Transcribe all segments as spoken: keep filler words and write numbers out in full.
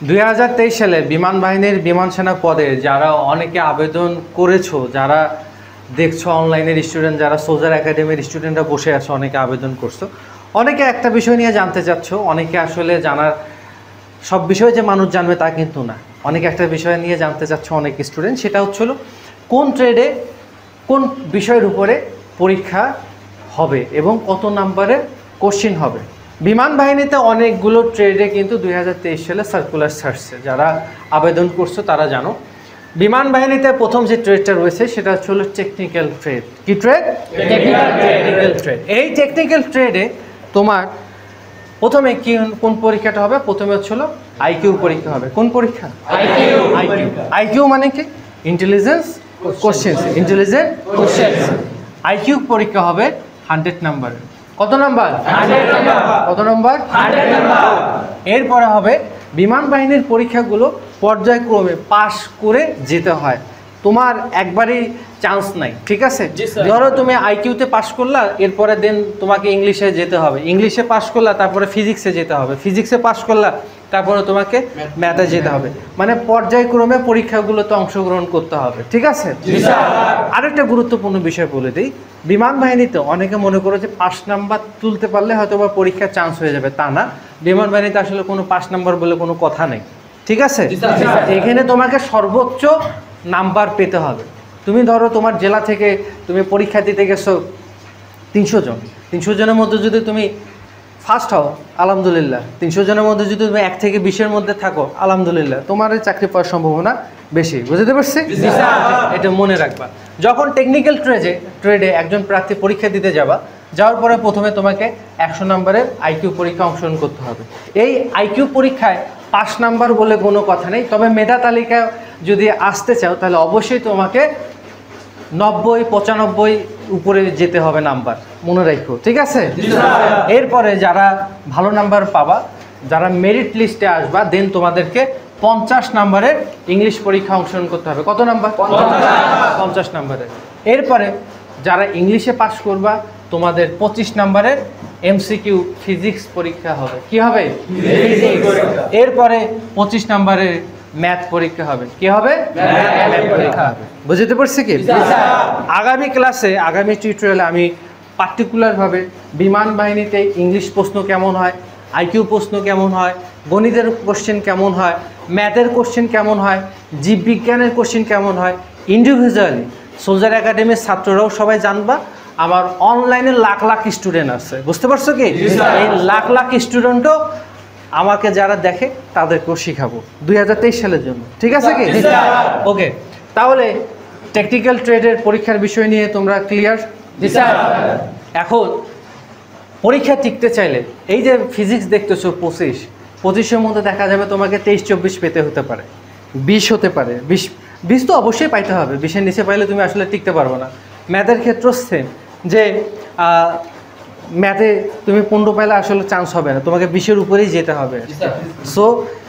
দুই হাজার তেইশ সালে বিমান বাহিনীর বিমান সেনা পদে যারা অনেকে আবেদন করেছো, যারা দেখছো অনলাইনের স্টুডেন্ট, যারা সোলজার একাডেমির স্টুডেন্টরা বসে আছো, অনেকে আবেদন করছো। অনেকে একটা বিষয় নিয়ে জানতে চাচ্ছ, অনেকে আসলে জানার সব বিষয়ে যে মানুষ জানবে তা কিন্তু না। অনেকে একটা বিষয় নিয়ে জানতে চাচ্ছ অনেক স্টুডেন্ট, সেটা হচ্ছিল কোন ট্রেডে কোন বিষয়ের উপরে পরীক্ষা হবে এবং কত নাম্বারের কোশ্চিন হবে। বিমান বাহিনীতে অনেকগুলো ট্রেডে কিন্তু দুই হাজার তেইশ সালে সার্কুলার ছাড়ছে, যারা আবেদন করছো তারা জানো। বিমান বাহিনীতে প্রথম যে ট্রেডটা রয়েছে সেটা হচ্ছে টেকনিক্যাল ট্রেড। কি ট্রেড? Technical trade. এই টেকনিক্যাল ট্রেডে তোমার প্রথমে কি কোন পরীক্ষাটা হবে? প্রথমে হচ্ছিল আইকিউ পরীক্ষা হবে। কোন পরীক্ষা? আইকিউ। আইকিউ আইকিউ মানে কি? Intelligence questions. Intelligent questions. IQ পরীক্ষা হবে হান্ড্রেড নাম্বারের। কত নাম্বার? Hundred number. কত নাম্বার? Hundred number. এরপরে হবে বিমান বাহিনীর পরীক্ষাগুলো পর্যায়ক্রমে পাশ করে যেতে হয়, তোমার একবারই চান্স নাই, ঠিক আছে? ধরো তুমি আইকিউতে পাশ করলা, এরপরে দেন তোমাকে ইংলিশে যেতে হবে, ইংলিশে পাশ করলা তারপরে ফিজিক্সে যেতে হবে, ফিজিক্সে পাশ করলা তারপরে তোমাকে ম্যাথে যেতে হবে, মানে পর্যায়ক্রমে পরীক্ষাগুলোতে অংশগ্রহণ করতে হবে, ঠিক আছে? আরেকটা গুরুত্বপূর্ণ বিষয় বলে দিই, বিমান বাহিনীতে অনেকে মনে করে যে পাঁচ নাম্বার তুলতে পারলে হয়তো বা পরীক্ষার চান্স হয়ে যাবে, তা না। বিমান বাহিনীতে আসলে কোনো পাঁচ নাম্বার বলে কোনো কথা নেই, ঠিক আছে? এখানে তোমাকে সর্বোচ্চ নাম্বার পেতে হবে। তুমি ধরো তোমার জেলা থেকে তুমি পরীক্ষা দিতে গেছো তিনশো জন, তিনশো জনের মধ্যে যদি তুমি ফার্স্ট হও আলহামদুলিল্লাহ, তিনশো জনের মধ্যে যদি তুমি এক থেকে বিশের মধ্যে থাকো আলহামদুলিল্লাহ, তোমার চাকরি পাওয়ার সম্ভাবনা বেশি। বুঝতে পারছি? এটা মনে রাখবা। যখন টেকনিক্যাল ট্রেডে ট্রেডে একজন প্রার্থী পরীক্ষা দিতে যাবা, যাওয়ার পরে প্রথমে তোমাকে একশো নম্বরের আইকিউ পরীক্ষা অংশগ্রহণ করতে হবে। এই আইকিউ পরীক্ষায় পাঁচ নাম্বার বলে কোনো কথা নেই, তবে মেধা তালিকা যদি আসতে চাও তাহলে অবশ্যই তোমাকে নব্বই পঁচানব্বই উপরে যেতে হবে নাম্বার, মনে রাখো, ঠিক আছে? এরপরে যারা ভালো নাম্বার পাবা, যারা মেরিট লিস্টে আসবা, দেন তোমাদেরকে পঞ্চাশ নাম্বারের ইংলিশ পরীক্ষা অংশগ্রহণ করতে হবে। কত নাম্বার? পঞ্চাশ নাম্বারের। এরপরে যারা ইংলিশে পাস করবা, তোমাদের পঁচিশ নাম্বারের এমসিকিউ ফিজিক্স পরীক্ষা হবে। কি হবে? এরপরে পঁচিশ নাম্বারের ম্যাথ পরীক্ষা হবে। কি হবে? ম্যাথ পরীক্ষা হবে। বুঝতে পারছি কি? আগামী ক্লাসে, আগামী টিউটোরিয়ালে আমি পার্টিকুলারভাবে বিমান বাহিনীতে ইংলিশ প্রশ্ন কেমন হয়, আইকিউ প্রশ্ন কেমন হয়, গণিতের কোশ্চেন কেমন হয়, ম্যাথের কোশ্চেন কেমন হয়, জীববিজ্ঞানের কোশ্চেন কেমন হয়, ইন্ডিভিজুয়ালি সোলজার একাডেমির ছাত্ররাও সবাই জানবা। আমার অনলাইনে লাখ লাখ স্টুডেন্ট আছে, বুঝতে পারছো কি? এই লাখ লাখ স্টুডেন্টও আমাকে যারা দেখে তাদেরকেও শিখাবো দুই হাজার তেইশ সালের জন্য, ঠিক আছে কি? ওকে, তাহলে টেকনিক্যাল ট্রেডের পরীক্ষার বিষয় নিয়ে তোমরা ক্লিয়ার? এখন পরীক্ষা টিকতে চাইলে এই যে ফিজিক্স দেখতেছো পঁচিশ, পঁচিশের মধ্যে দেখা যাবে তোমাকে তেইশ চব্বিশ পেতে হতে পারে, বিশ হতে পারে, বিশ বিশ তো অবশ্যই পাইতে হবে, বিশের নিচে পাইলে তুমি আসলে টিকতে পারবো না। ম্যাথের ক্ষেত্রেও সেম, যে ম্যাথে তুমি পনেরো পাইলে আসলে চান্স হবে না, তোমাকে বিশের উপরেই যেতে হবে। সো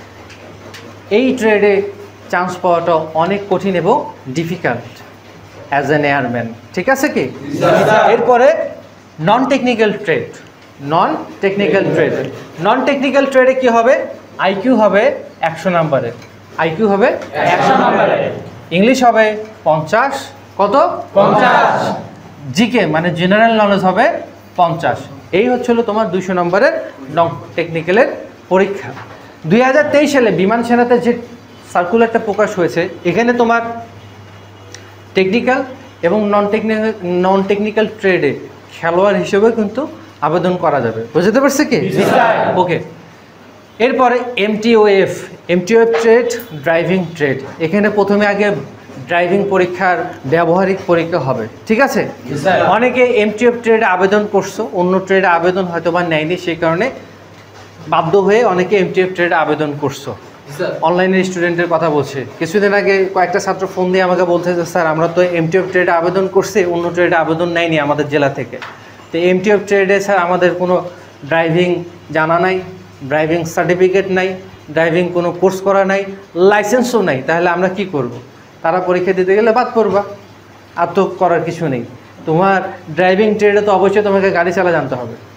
এই ট্রেডে চান্স পাওয়াটা অনেক কঠিন এবং ডিফিকাল্ট অ্যাজ অ্যান এয়ারম্যান, ঠিক আছে কি? এরপরে non technical trade. Non technical trade non technical ট্রেডে কি হবে? আইকিউ হবে একশো নাম্বারের, আইকিউ হবে একশো নাম্বারের, ইংলিশ হবে পঞ্চাশ, কত? পঞ্চাশ। জিকে মানে জেনারেল নলেজ হবে পঞ্চাশ। এই হচ্ছিল তোমার দুইশো নম্বরের নন টেকনিক্যালের পরীক্ষা। দুই হাজার তেইশ সালে বিমান সেনাতে যে সার্কুলারটা প্রকাশ হয়েছে, এখানে তোমার টেকনিক্যাল এবং নন টেকনিক্যাল নন টেকনিক্যাল ট্রেডে খেলোয়াড় হিসেবে কিন্তু আবেদন করা যাবে। বুঝতে পারছি কি? ওকে, এরপরে MTOF. MTOF trade driving trade. এখানে প্রথমে আগে ড্রাইভিং পরীক্ষার ব্যবহারিক পরীক্ষা হবে, ঠিক আছে? অনেকে এমটিএফ ট্রেডে আবেদন করছো, অন্য ট্রেডে আবেদন হয়তো বা নেয়নি, সেই কারণে বাধ্য হয়ে অনেকে এমটিএফ ট্রেডে আবেদন করছো। অনলাইনের স্টুডেন্টের কথা বলছে, কিছুদিন আগে কয়েকটা ছাত্র ফোন দিয়ে আমাকে বলছে যে স্যার আমরা তো এমটিএফ ট্রেডে আবেদন করছি, অন্য ট্রেডে আবেদন নেয়নি আমাদের জেলা থেকে, তো এমটিএফ ট্রেডে স্যার আমাদের কোনো ড্রাইভিং জানা নাই, ড্রাইভিং সার্টিফিকেট নাই, ড্রাইভিং কোনো কোর্স করা নাই, লাইসেন্সও নাই, তাহলে আমরা কি করব? তারা পরীক্ষা দিতে গেলে বাদ পড়বা, আর তো করার কিছু নেই। তোমার ড্রাইভিং ট্রেডে তো অবশ্যই তোমাকে গাড়ি চালা জানতে হবে,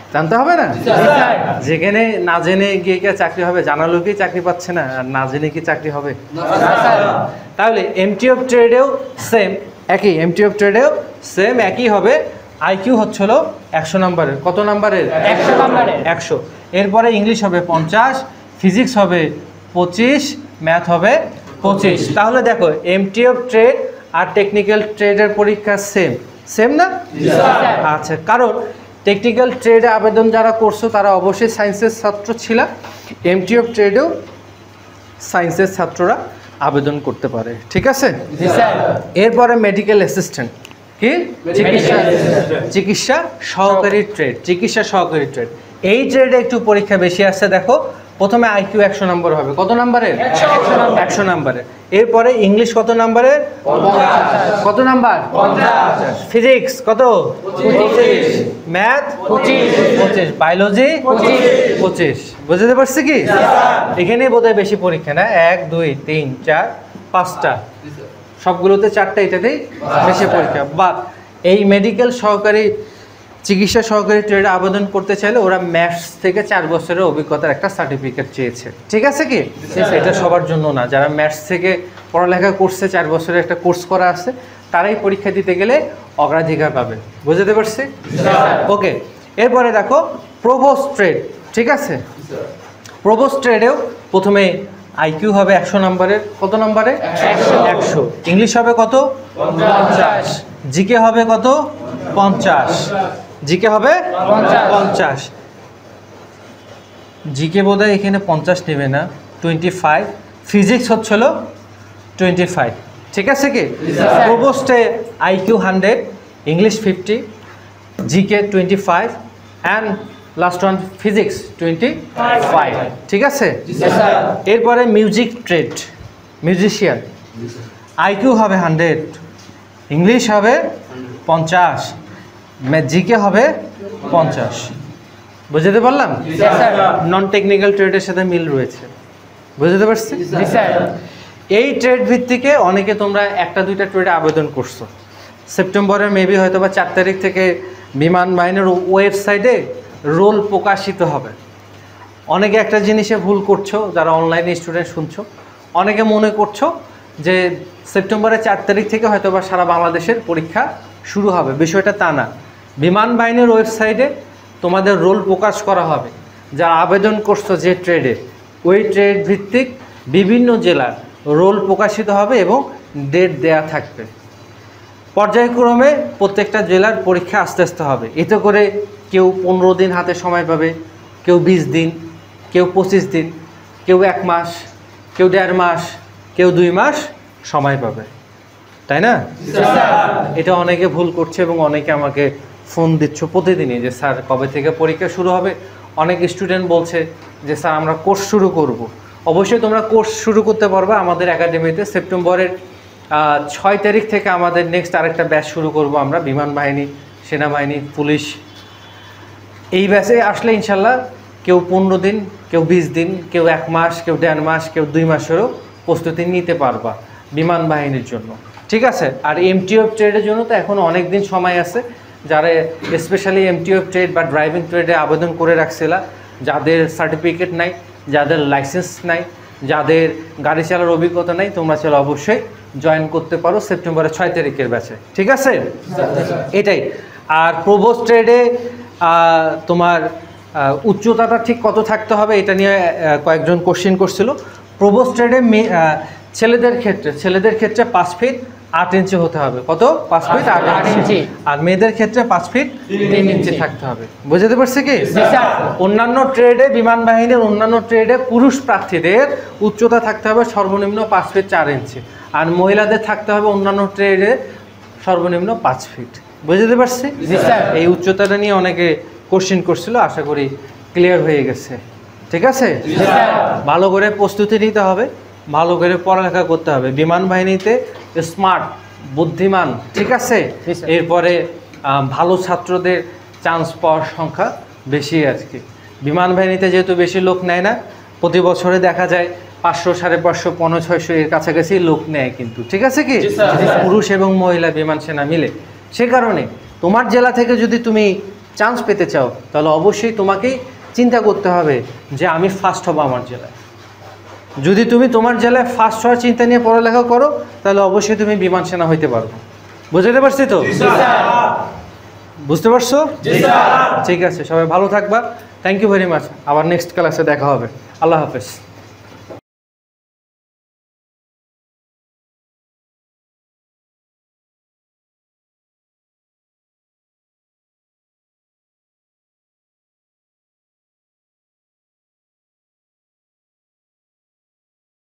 জানতে হবে না? যেখানে না জেনে গিয়ে কি চাকরি হবে? জানা লোকেই চাকরি পাচ্ছে না, আর না জেনে কি চাকরি হবে? তাহলে এমটি অফ ট্রেডেও সেম একই, এমটি অফ ট্রেডেও সেম একই হবে। আইকিউ হচ্ছিল একশো নাম্বারের। কত নাম্বারের? একশো নাম্বারের। একশো। এরপরে ইংলিশ হবে পঞ্চাশ, ফিজিক্স হবে পঁচিশ, ম্যাথ হবে পঁচিশ। তাহলে দেখো এমটি অফ ট্রেড আর টেকনিক্যাল ট্রেডের পরীক্ষা সেম সেম না? আচ্ছা, কারণ টেকনিক্যাল ট্রেডে আবেদন যারা করছো তারা অবশ্যই সায়েন্সের ছাত্র ছিল, এমটি অফ ট্রেডেও সায়েন্সের ছাত্ররা আবেদন করতে পারে। ঠিক আছে? এরপরে মেডিকেল অ্যাসিস্ট্যান্ট, কি চিকিৎসা চিকিৎসা সহকারী ট্রেড, চিকিৎসা সহকারী ট্রেড। এই ট্রেডে একটু পরীক্ষা বেশি আসছে। দেখো প্রথমে আইকিউ একশো নম্বর হবে। কত নাম্বারের? একশো নাম্বারের। এরপরে ইংলিশ কত নাম্বারের? কত নাম্বার? ফিজিক্স কত? ম্যাথ পঁচিশ, বায়োলজি পঁচিশ। বুঝতে পারছি কি? এখানে বোধহয় বেশি পরীক্ষা না, এক দুই তিন চার পাঁচটা, সবগুলোতে চারটা, এটাতেই বেশি পরীক্ষা। বা এই মেডিকেল সহকারী চিকিৎসা সহকারী ট্রেডে আবেদন করতে চাইলে ওরা ম্যাথস থেকে চার বছরের অভিজ্ঞতার একটা সার্টিফিকেট চেয়েছে। ঠিক আছে কি? এটা সবার জন্য না, যারা ম্যাথস থেকে পড়ালেখা করছে, চার বছরের একটা কোর্স করা আছে, তারাই পরীক্ষা দিতে গেলে অগ্রাধিকার পাবে। বুঝতে পারছি? ওকে। এরপরে দেখো প্রভোস্ট ট্রেড। ঠিক আছে? প্রভোস্ট ট্রেডেও প্রথমে আইকিউ হবে একশো নম্বরের। কত নম্বরে? একশো। ইংলিশ হবে কত? পঞ্চাশ। জিকে হবে কত? পঞ্চাশ। জিকে হবে পঞ্চাশ। জিকে বোধহয় এখানে পঞ্চাশ নেবে না, টোয়েন্টি ফাইভ। ফিজিক্স হচ্ছিল টোয়েন্টি ফাইভ। ঠিক আছে কি? প্রভোস্টে IQ hundred, English fifty, GK twenty five, and last one physics twenty five. ঠিক আছে? এরপরে মিউজিক ট্রেড, মিউজিশিয়ান, আইকিউ হবে হান্ড্রেড, ইংলিশ হবে পঞ্চাশ, জিকে হবে পঞ্চাশ। বুঝতে পারলাম? নন টেকনিক্যাল ট্রেডের সাথে মিল রয়েছে। বুঝতে পারছি? এই ট্রেড ভিত্তিকে অনেকে তোমরা একটা দুইটা ট্রেডে আবেদন করছো। সেপ্টেম্বরের মেবি হয়তো বা চার তারিখ থেকে বিমান বাহিনীর ওয়েবসাইটে রোল প্রকাশিত হবে। অনেকে একটা জিনিসে ভুল করছো, যারা অনলাইনে স্টুডেন্ট শুনছো, অনেকে মনে করছো যে সেপ্টেম্বরের চার তারিখ থেকে হয়তো বা সারা বাংলাদেশের পরীক্ষা শুরু হবে। বিষয়টা তা না। বিমান বাহিনীর ওয়েবসাইটে তোমাদের রোল প্রকাশ করা হবে। যারা আবেদন করছো যে ট্রেডে, ওই ট্রেড ভিত্তিক বিভিন্ন জেলার রোল প্রকাশিত হবে এবং ডেট দেয়া থাকবে। পর্যায়ক্রমে প্রত্যেকটা জেলার পরীক্ষা আস্তে আস্তে হবে। এতে করে কেউ পনেরো দিন হাতে সময় পাবে, কেউ বিশ দিন, কেউ পঁচিশ দিন, কেউ এক মাস, কেউ দেড় মাস, কেউ দুই মাস সময় পাবে। তাই না? এটা অনেকে ভুল করছে এবং অনেকে আমাকে ফোন দিচ্ছ প্রতিদিনই যে স্যার কবে থেকে পরীক্ষা শুরু হবে। অনেক স্টুডেন্ট বলছে যে স্যার আমরা কোর্স শুরু করব। অবশ্যই তোমরা কোর্স শুরু করতে পারবে আমাদের একাডেমিতে। সেপ্টেম্বরের ছয় তারিখ থেকে আমাদের নেক্সট আরেকটা ব্যাচ শুরু করব আমরা, বিমান বাহিনী, সেনাবাহিনী, পুলিশ। এই ব্যাচে আসলে ইনশাল্লাহ কেউ পনেরো দিন, কেউ বিশ দিন, কেউ এক মাস, কেউ দেড় মাস, কেউ দুই মাসেরও প্রস্তুতি নিতে পারবা বিমান বাহিনীর জন্য। ঠিক আছে? আর এমটি অফ ট্রেডের জন্য তো এখন অনেক দিন সময় আছে। যারা স্পেশালি এমটি অফ ট্রেড বা ড্রাইভিং ট্রেডে আবেদন করে রাখছিল, যাদের সার্টিফিকেট নাই, যাদের লাইসেন্স নাই, যাদের গাড়ি চালার অভিজ্ঞতা নাই, তোমরা চলো অবশ্যই জয়েন করতে পারো সেপ্টেম্বরের ছয় তারিখের ব্যাচে। ঠিক আছে? এটাই। আর প্রভোস্ট ট্রেডে তোমার উচ্চতাটা ঠিক কত থাকতে হবে এটা নিয়ে কয়েকজন কোশ্চেন করছিল। প্রভোস্ট ট্রেডে ছেলেদের ক্ষেত্রে ছেলেদের ক্ষেত্রে পাঁচ ফিট আট ইঞ্চি হতে হবে। কত? পাঁচ ফিট আট ইঞ্চি। আর মেয়েদের ক্ষেত্রে পাঁচ ফিট তিন ইঞ্চি থাকতে হবে। বুঝতে পারছি কি? অন্যান্য ট্রেডে, বিমান বাহিনীর অন্যান্য ট্রেডে পুরুষ প্রার্থীদের উচ্চতা থাকতে হবে সর্বনিম্ন পাঁচ ফিট চার ইঞ্চি, আর মহিলাদের থাকতে হবে অন্যান্য ট্রেডে সর্বনিম্ন পাঁচ ফিট। বুঝতে পারছি? এই উচ্চতাটা নিয়ে অনেকে কোশ্চেন করছিল, আশা করি ক্লিয়ার হয়ে গেছে। ঠিক আছে? ভালো করে প্রস্তুতি নিতে হবে, ভালো করে পড়ালেখা করতে হবে। বিমান বাহিনীতে স্মার্ট, বুদ্ধিমান, ঠিক আছে, এরপরে ভালো ছাত্রদের চান্স পাওয়ার সংখ্যা বেশি আর কি। বিমান বাহিনীতে যেহেতু বেশি লোক নেয় না, প্রতি বছরে দেখা যায় পাঁচশো, সাড়ে পাঁচশো, পনেরো, ছয়শো এর কাছাকাছি লোক নেয় কিন্তু। ঠিক আছে কি? পুরুষ এবং মহিলা বিমান সেনা মিলে। সে কারণে তোমার জেলা থেকে যদি তুমি চান্স পেতে চাও তাহলে অবশ্যই তোমাকেই চিন্তা করতে হবে যে আমি ফার্স্ট হব আমার জেলায়। যদি তুমি তোমার জেলায় ফার্স্ট হওয়ার চিন্তা নিয়ে পড়ালেখা করো তাহলে অবশ্যই তুমি বিমান সেনা হইতে পারবে। বুঝতে পারছি তো? বুঝতে পারছো? ঠিক আছে, সবাই ভালো থাকবা। Thank you very much. আবার নেক্সট ক্লাসে দেখা হবে। আল্লাহ হাফেজ।